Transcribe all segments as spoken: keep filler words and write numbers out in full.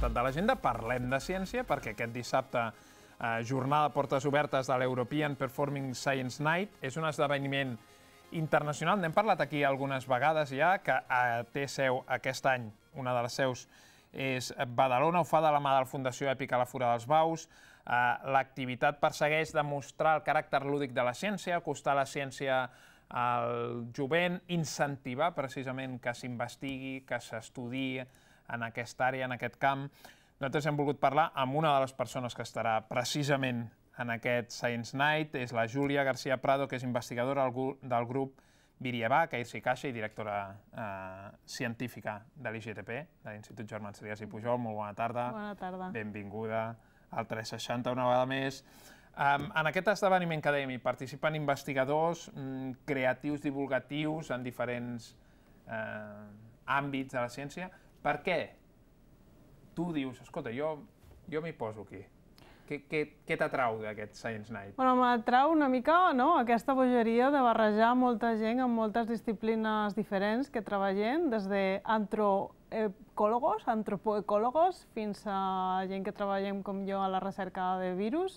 apartat de l'agenda, parlem de ciència, perquè aquest dissabte, jornada de portes obertes de l'European Performing Science Night, és un esdeveniment internacional. N'hem parlat aquí algunes vegades ja, que té seu aquest any, una de les seus és Badalona, ho fa de la mà de la Fundació Èpica a la Fura dels Baus. L'activitat persegueix demostrar el caràcter lúdic de la ciència, acostar la ciència al jovent, incentivar precisament que s'investigui, que s'estudiï en aquesta àrea, en aquest camp. Nosaltres hem volgut parlar amb una de les persones que estarà precisament en aquest Science Night, és la Júlia García Prado, que és investigadora del grup Viriabac, a Irsi Caixa i directora científica de l'I G T P, de l'Institut Germans Trias i Pujol. Molt bona tarda. Bona tarda. Benvinguda al tres seixanta una vegada més. En aquest esdeveniment que dèiem hi participen investigadors, creatius, divulgatius en diferents àmbits de la ciència. Per què tu dius, escolta, jo m'hi poso aquí? Què t'atrau d'aquest Science Night? M'atrau una mica aquesta bogeria de barrejar molta gent amb moltes disciplines diferents que treballem, des d'antropòlegos, antropoecòlegos, fins a gent que treballem com jo a la recerca de virus.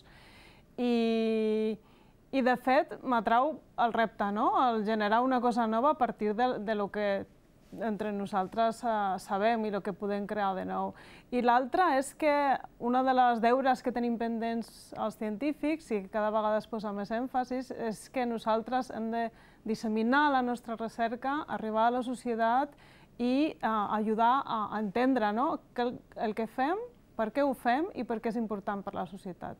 I, de fet, m'atrau el repte, el generar una cosa nova a partir de lo que entre nosaltres sabem i el que podem crear de nou. I l'altre és que una de les deures que tenim pendents els científics, i que cada vegada es posa més èmfasis, és que nosaltres hem de disseminar la nostra recerca, arribar a la societat i ajudar a entendre el que fem, per què ho fem i per què és important per la societat.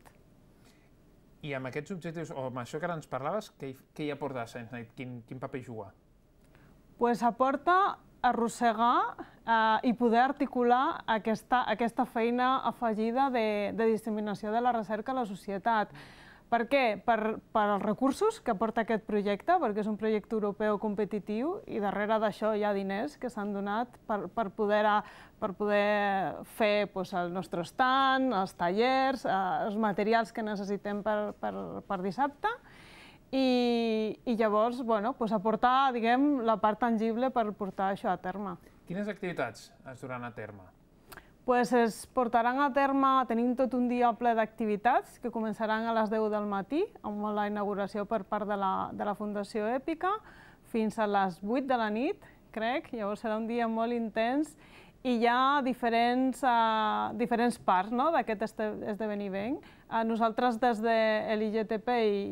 I amb aquests objectius, o amb això que ara ens parlaves, què hi aporta Science Night? Quin paper juga? Doncs aporta arrossegar i poder articular aquesta feina afegida de disseminació de la recerca a la societat. Per què? Per als recursos que aporta aquest projecte, perquè és un projecte europeu competitiu i darrere d'això hi ha diners que s'han donat per poder fer el nostre stand, els tallers, els materials que necessitem per dissabte. I llavors aportar la part tangible per portar això a terme. Quines activitats es duran a terme? Es portaran a terme, tenim tot un dia ple d'activitats que començaran a les deu del matí, amb la inauguració per part de la Fundació Èpica, fins a les vuit de la nit, crec. Llavors serà un dia molt intens i hi ha diferents parts d'aquest esdeveniment. Nosaltres des de l'I G T P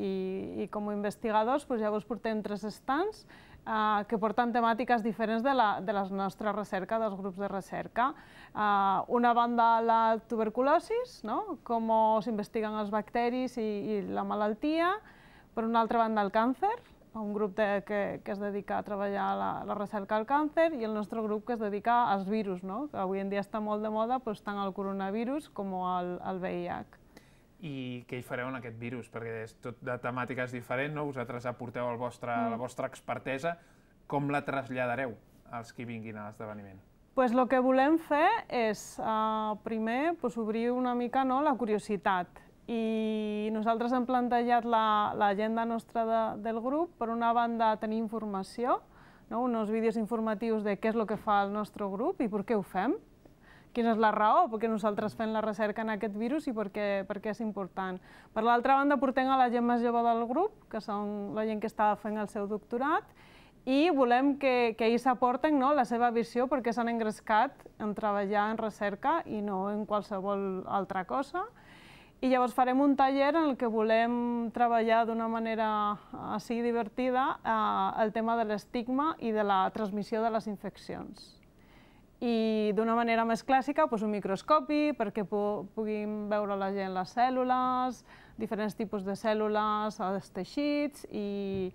i com a investigadors llavors portem tres stands que porten temàtiques diferents de la nostra recerca, dels grups de recerca. Una banda la tuberculosi, com s'investiguen els bacteris i la malaltia. Per una altra banda el càncer, un grup que es dedica a treballar la recerca al càncer, i el nostre grup que es dedica als virus, que avui en dia està molt de moda, tant el coronavirus com el V I H. I què hi fareu en aquest virus? Perquè és tot de temàtiques diferents, vosaltres aporteu la vostra expertesa. Com la traslladareu als que vinguin a l'esdeveniment? Doncs el que volem fer és, primer, obrir una mica la curiositat. I nosaltres hem plantejat l'agenda nostra del grup. Per una banda, tenir informació, uns vídeos informatius de què és el que fa el nostre grup i per què ho fem. Quina és la raó perquè nosaltres fem la recerca en aquest virus i per què és important. Per l'altra banda, portem a la gent més jove del grup, que són la gent que està fent el seu doctorat, i volem que ells aporten la seva visió perquè s'han engrescat en treballar en recerca i no en qualsevol altra cosa. I llavors farem un taller en què volem treballar d'una manera així divertida el tema de l'estigma i de la transmissió de les infeccions. I d'una manera més clàssica, un microscopi perquè puguin veure la gent les cèl·lules, diferents tipus de cèl·lules, els teixits i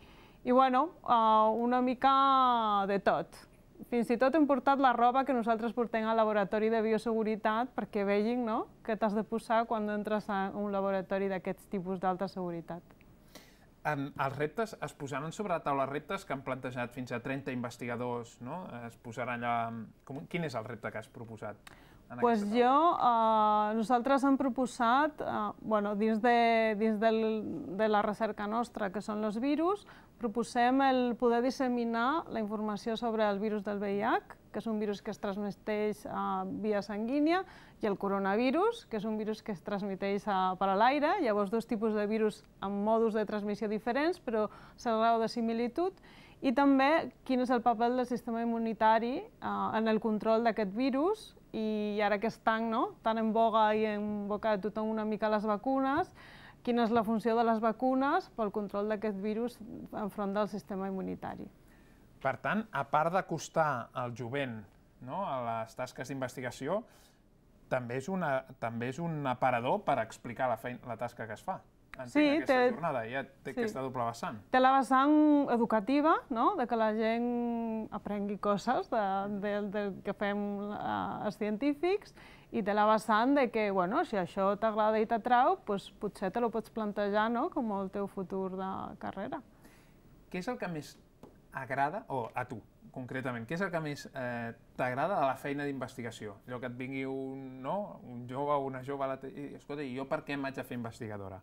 una mica de tot. Fins i tot hem portat la roba que nosaltres portem al laboratori de bioseguretat perquè vegin què t'has de posar quan entres a un laboratori d'aquests tipus d'alta seguretat. Els reptes, es posaran sobre la taula reptes que han plantejat fins a trenta investigadors, es posaran allà... Quin és el repte que has proposat? Doncs jo, nosaltres hem proposat, dins de la recerca nostra, que són els virus, proposem el poder disseminar la informació sobre el virus del V I H, que és un virus que es transmeteix via sanguínia, i el coronavirus, que és un virus que es transmeteix per l'aire. Llavors, dos tipus de virus amb mòduls de transmissió diferents, però cert grau de similitud. I també quin és el paper del sistema immunitari en el control d'aquest virus, i ara que estan tan en boga i en boca de tothom una mica les vacunes, quina és la funció de les vacunes pel control d'aquest virus enfront del sistema immunitari. Per tant, a part d'acostar el jovent a les tasques d'investigació, també és un aparador per explicar la tasca que es fa. Entenc, aquesta jornada ja té aquesta doble vessant. Té la vessant educativa, que la gent aprengui coses del que fem els científics, i té la vessant que, si això t'agrada i t'atrau, potser te lo pots plantejar com el teu futur de carrera. Què és el que més agrada, o a tu, concretament, què és el que més t'agrada de la feina d'investigació? Allò que et vingui un jove o una jove i, escolta, i jo per què em vaig a fer investigadora?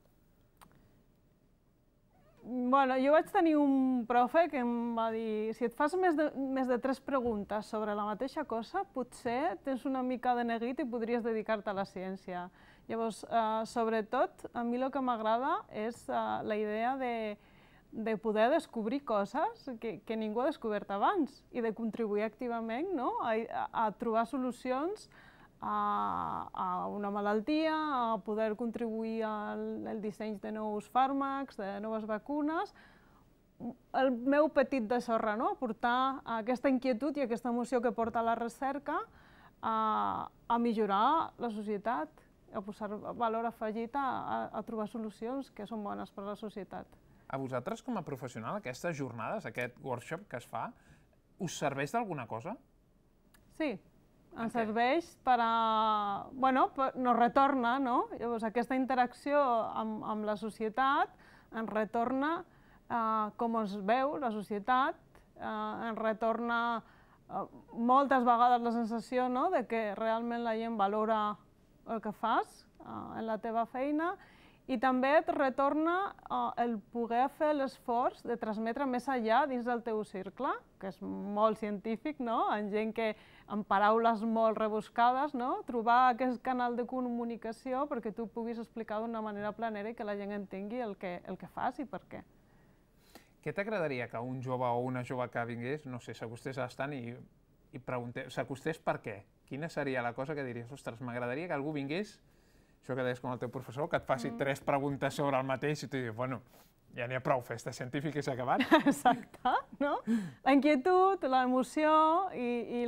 Bueno, jo vaig tenir un profe que em va dir, si et fas més de tres preguntes sobre la mateixa cosa, potser tens una mica de neguit i podries dedicar-te a la ciència. Llavors, sobretot, a mi el que m'agrada és la idea de poder descobrir coses que ningú ha descobert abans i de contribuir activament a trobar solucions a una malaltia, a poder contribuir al disseny de nous fàrmacs, de noves vacunes. El meu petit de sorra, portar aquesta inquietud i aquesta emoció que porta la recerca a millorar la societat, a posar valor afegit a trobar solucions que són bones per a la societat. A vosaltres, com a professional, aquestes jornades, aquest workshop que es fa, us serveix d'alguna cosa? Sí. Ens serveix per a... Bueno, nos retorna, no? Llavors, aquesta interacció amb la societat ens retorna com es veu la societat, ens retorna moltes vegades la sensació que realment la gent valora el que fas en la teva feina, i també et retorna el poder fer l'esforç de transmetre més enllà dins del teu cercle, que és molt científic, en gent que, amb paraules molt rebuscades, trobar aquest canal de comunicació perquè tu puguis explicar d'una manera planera i que la gent entengui el que fas i per què. Què t'agradaria que un jove o una jove que vingués, no sé, s'acostés a l'estant i s'acostés per què? Quina seria la cosa que diries, ostres, m'agradaria que algú vingués, això que deies com el teu professor, que et faci tres preguntes sobre el mateix i tu dius, bueno, ja n'hi ha prou, festa científica i s'ha acabat. Exacte, no? La inquietud, l'emoció i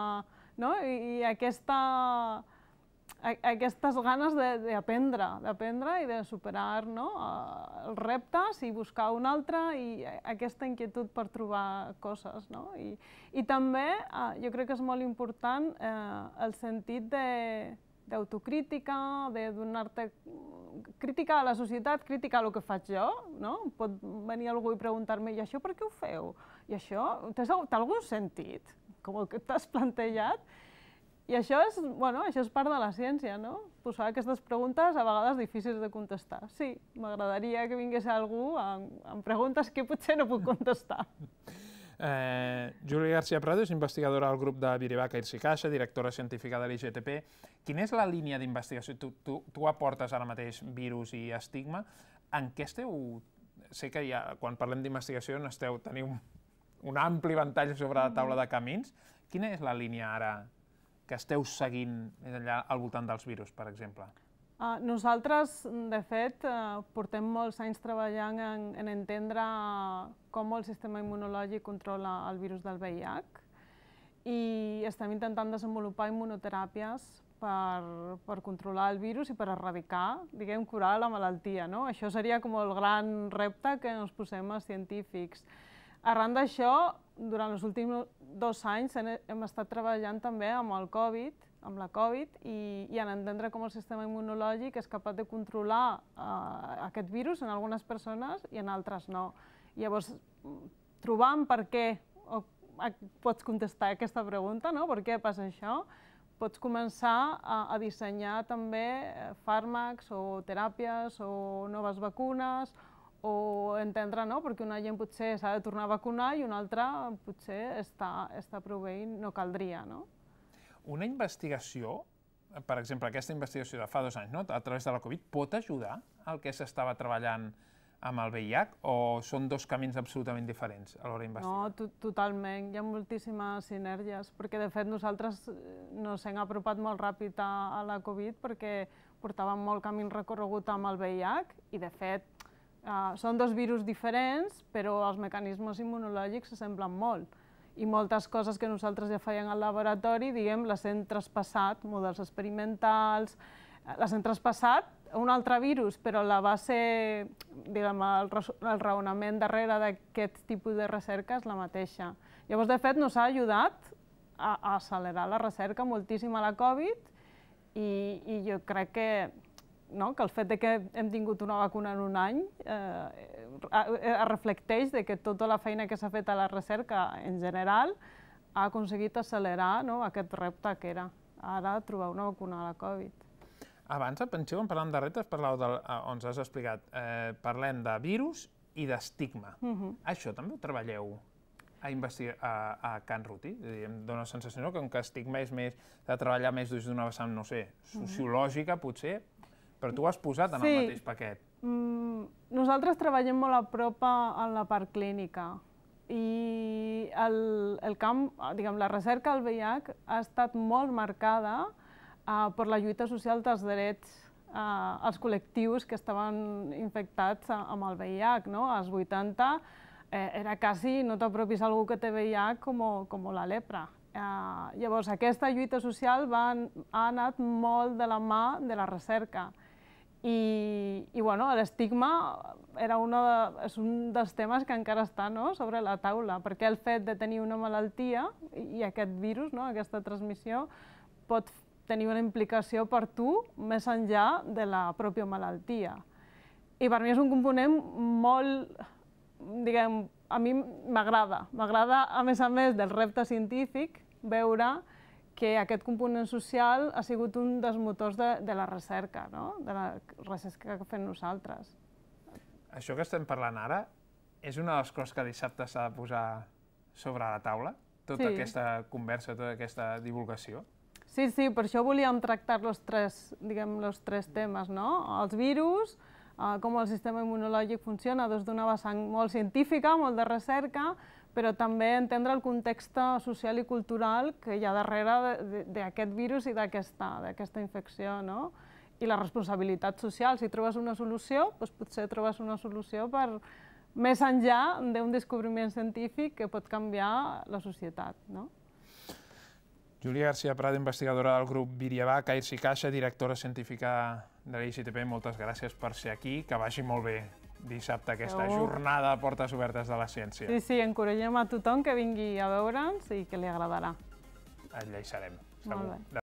aquestes ganes d'aprendre, d'aprendre i de superar els reptes i buscar un altre i aquesta inquietud per trobar coses. I també jo crec que és molt important el sentit de d'autocrítica, de donar-te crítica a la societat, crítica a el que faig jo, no? Pot venir algú i preguntar-me, i això per què ho feu? I això, té algun sentit? Com el que t'has plantejat? I això és, bueno, això és part de la ciència, no? Posar aquestes preguntes a vegades difícils de contestar. Sí, m'agradaria que vingués algú amb preguntes que potser no puc contestar. Júlia García Prado és investigadora del grup de Virivaca Irsi-Caixa, directora científica de l'I G T P. Quina és la línia d'investigació? Tu aportes ara mateix virus i estigma. En què esteu... Sé que quan parlem d'investigació teniu un ampli ventall sobre la taula de camins. Quina és la línia ara que esteu seguint allà al voltant dels virus, per exemple? Nosaltres, de fet, portem molts anys treballant en entendre com el sistema immunològic controla el virus del V I H i estem intentant desenvolupar immunoteràpies per controlar el virus i per erradicar, diguem, curar la malaltia. Això seria com el gran repte que ens posem els científics. Arran d'això, durant els últims dos anys hem estat treballant també amb el Covid, amb la Covid, i en entendre com el sistema immunològic és capaç de controlar aquest virus en algunes persones i en altres no. Llavors, trobant per què pots contestar aquesta pregunta, per què passa això, pots començar a dissenyar també fàrmacs o teràpies o noves vacunes o entendre, no?, perquè una gent potser s'ha de tornar a vacunar i una altra potser està prou bé i no caldria, no? Una investigació, per exemple, aquesta investigació de fa dos anys, a través de la Covid, pot ajudar al que s'estava treballant amb el V I H o són dos camins absolutament diferents a l'hora d'investigar? No, totalment. Hi ha moltíssimes sinergies, perquè de fet nosaltres ens hem apropat molt ràpid a la Covid perquè portàvem molt camí recorregut amb el V I H i de fet són dos virus diferents però els mecanismes immunològics s'assemblen molt i moltes coses que nosaltres ja fèiem al laboratori, diguem, les hem traspassat, models experimentals, les hem traspassat un altre virus, però la base, diguem, el raonament darrere d'aquest tipus de recerca és la mateixa. Llavors, de fet, ens ha ajudat a accelerar la recerca moltíssim a la Covid i jo crec que el fet que hem tingut una vacuna en un any reflecteix que tota la feina que s'ha fet a la recerca en general ha aconseguit accelerar aquest repte que era ara trobar una vacuna a la Covid. Abans, al principi, quan parlàvem de reptes, on ens has explicat, parlem de virus i d'estigma. Això també ho treballeu a Can Ruti? Em dóna la sensació que estigma és més de treballar més des d'una vessant, no sé, sociològica, potser, però tu ho has posat en el mateix paquet. Nosaltres treballem molt a prop en la part clínica i el camp, diguem, la recerca al V I H ha estat molt marcada per la lluita social dels drets als col·lectius que estaven infectats amb el V I H. Als vuitanta era quasi no t'apropis a algú que té V I H com la lepra. Llavors, aquesta lluita social ha anat molt de la mà de la recerca. I l'estigma és un dels temes que encara està sobre la taula, perquè el fet de tenir una malaltia i aquest virus, aquesta transmissió, pot tenir una implicació per tu més enllà de la pròpia malaltia. I per mi és un component molt, diguem, a mi m'agrada. M'agrada, a més a més del repte científic, veure que aquest component social ha sigut un dels motors de la recerca, de la recerca que fem nosaltres. Això que estem parlant ara és una de les coses que dissabte s'ha de posar sobre la taula? Tota aquesta conversa, tota aquesta divulgació? Sí, sí, per això volíem tractar els tres, diguem, els tres temes, no? Els virus, com el sistema immunològic funciona des d'una vessant molt científica, molt de recerca, però també entendre el context social i cultural que hi ha darrere d'aquest virus i d'aquesta infecció, no? I la responsabilitat social. Si trobes una solució, doncs potser trobes una solució per més enllà d'un descobriment científic que pot canviar la societat, no? Júlia García Prado, investigadora del grup Viriabac, Cairs i Caixa, directora científica de la I C T P, moltes gràcies per ser aquí, que vagi molt bé dissabte aquesta jornada de portes obertes de la ciència. Sí, sí, encoratgem a tothom que vingui a veure'ns i que li agradarà. Allà hi serem, segur.